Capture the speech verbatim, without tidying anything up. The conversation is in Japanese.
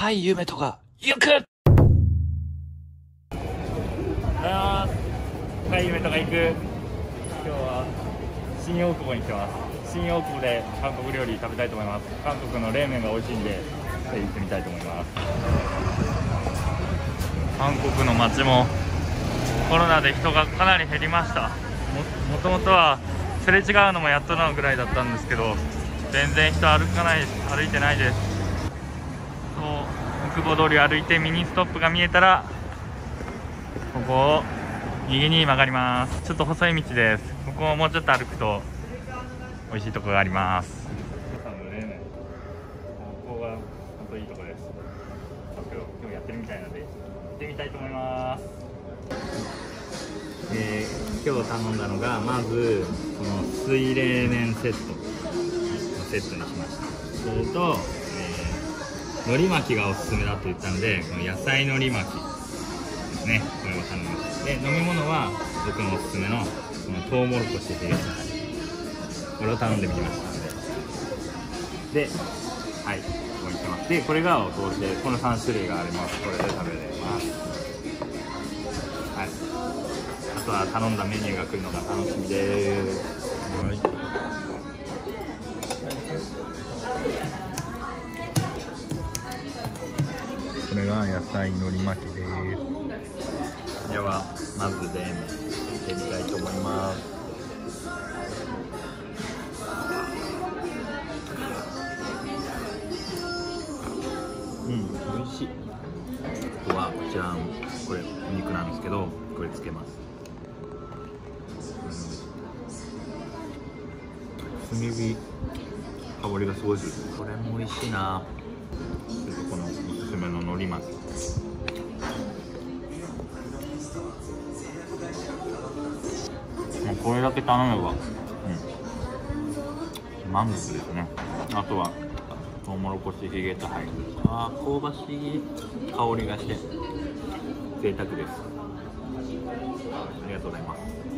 ない夢とか行く。 ない夢とか行く。今日は新大久保に来てます。新大久保で韓国料理食べたいと思います。韓国の冷麺が美味しいんで行ってみたいと思います。韓国の街もコロナで人がかなり減りました。 も, もともとはすれ違うのもやっとなぐらいだったんですけど、全然人歩かない歩いてないです。そう大久保通りを歩いてミニストップが見えたらここを右に曲がります。ちょっと細い道です。ここをもうちょっと歩くと美味しいところがあります。ここが本当いいところです。今日やってるみたいなので行ってみたいと思います。えー、今日頼んだのがまずこの水冷麺セットのセットにしました。それと、えー、海苔巻きがおすすめだと言ったのでこの野菜海苔巻きですね、これを頼みました。で飲み物は僕のおすすめのこのトウモロコシヒゲ茶、これを頼んでみましたので、で、はい、ここに来ます。で、これがお通しでこのさん種類があります。これで食べれます。はい、あとは頼んだメニューが来るのが楽しみです。はい、これが野菜海苔巻きです。ではまず冷麺いってみたいと思います。うん、美味しい。ここはこちらのこれお肉なんですけど、これつけます。炭火香りがすごいする。これも美味しいな。ちょっとこのおすすめの海苔巻き、もうこれだけ頼めば、うん、満足ですね。あとはトウモロコシヒゲと入る。あー、香ばしい香りがして贅沢です。ありがとうございます。